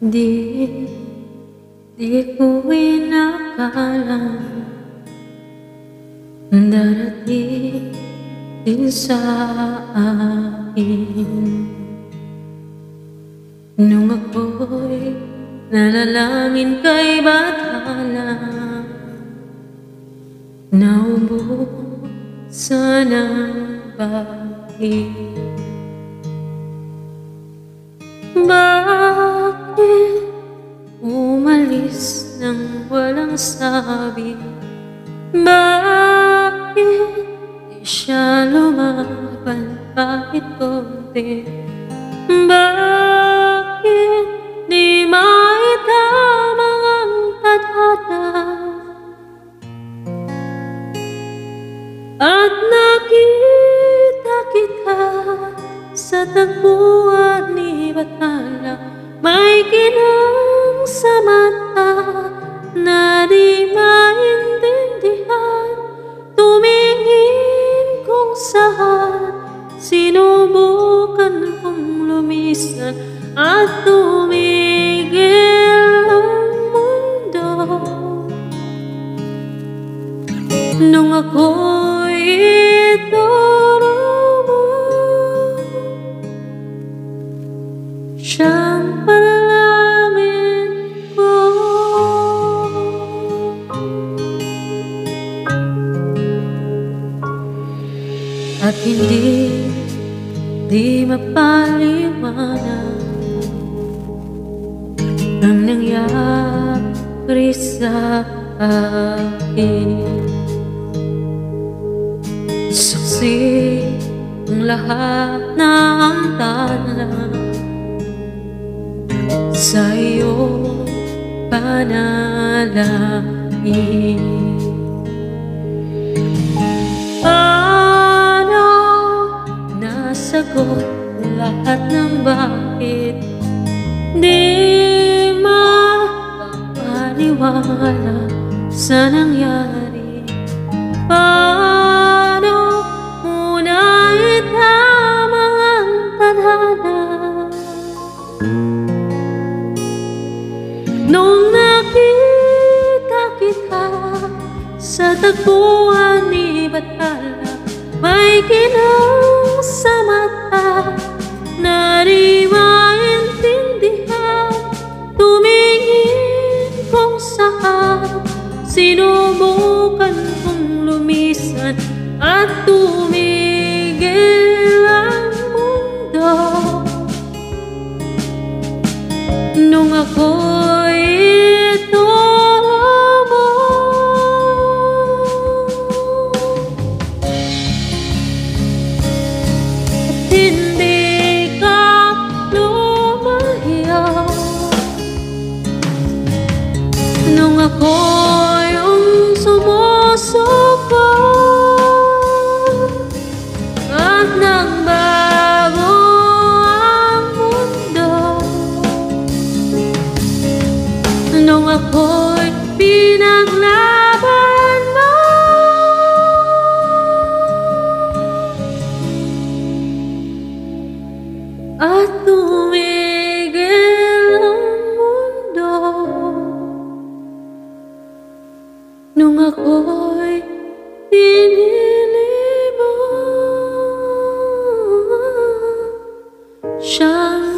Di, di ko inakalang darating din sa akin. Nung ako'y nanalangin kay Bathala, naubusan ang bahid. Bakit umalis nang walang sabi? Bakit di siya lumaban kahit konti? Bakit di maitama ang tadhana? At nakita kita sa tagpuan ni Bathala, may ginang sa mata na di maintindihan. Tumingin kung saan, sinubukan kong lumisan at tumigil ang mundo. Nung ako'y ituro mo, siyang panalangin ko. At hindi mapaliwanag ang nangyari sa akin. Saksi ang lahat ng tala sa iyong panalangin. Paano nasagot lahat ng bakit? Di mapapaniwala sa nangyari. Paano muna itama ang tadhana? Nung nakita kita sa tagpuan ni Bathala, may ginang sa mata na di maintindihan. Tumingin kung saan, sinubukan kong lumisan at tumigil ang mundo. Nung ako'y ituro mo, at hindi ka lumayo. Nung ako'y yung sumusuko at nagbago ang mundo. Nung ako'y pinaglaban mo, at tumigil ang mundo. Nung ako'y pinili mo, siyang